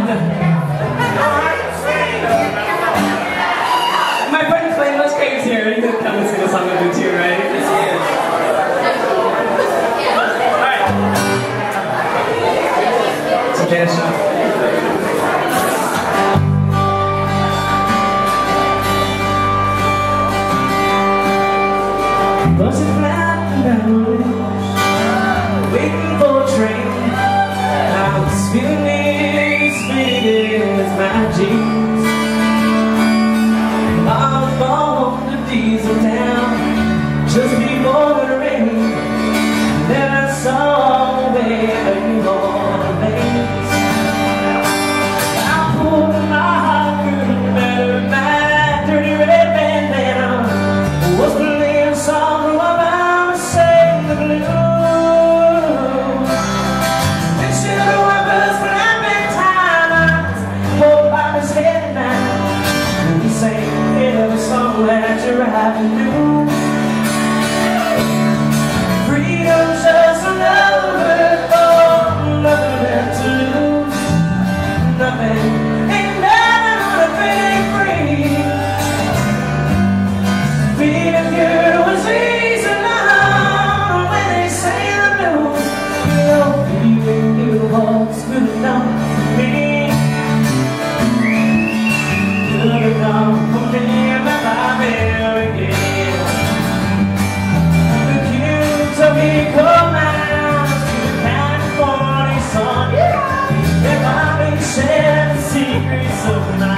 My friend playing those crates here. You can come and sing a song with me too, right? Alright. So dance shot. Busted flat and waiting for a train. I was feeling as big as my jeans. I was born to diesel town just before the rain. Then I saw where you all the lanes. I pulled my heart through the better of my dirty red bandana. Was playing a song about to sing the blues. And should have weapons when I've been tired. Hold by his head now. And he sang every song that you're writing new. Freedom's just another word for nothing left to lose. Nothing, ain't nothing on a thing free. Being a girl was easy now when they say the blues. No feeling you was good enough for me. Good enough for me and my Bayview again. The kids of me come out to California sun. If I may share the secrets of the night.